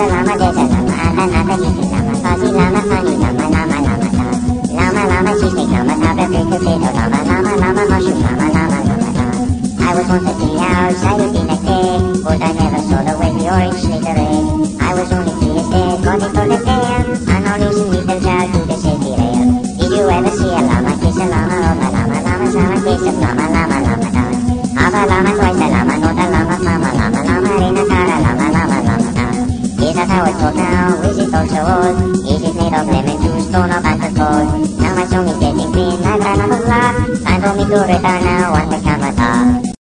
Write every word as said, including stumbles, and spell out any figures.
lama desa lama ada nada hiti lama fuzzy lama funny lama lama lama lama lama lama cheesesteak lama tape big potato lama lama lama mushroom lama lama lama lama. I was once a tea outside of the next day, but I never saw the way the orange sneaked away. I was only three years dead, got it for the tail, and only see little child to the safety rail. Did you ever see a llama kiss a llama? Oh my llama, llama, llama kiss a llama, llama, llama, llama. Have a llama, twice a llama, not a llama, mama, llama, llama, in a car, a llama, llama, llama, llama. Is that how it's called now? Is it also old? Is it made of lemon juice, stone or butter gold? Now my song is getting clean, I've run out of luck. Time for me to return now and become a star.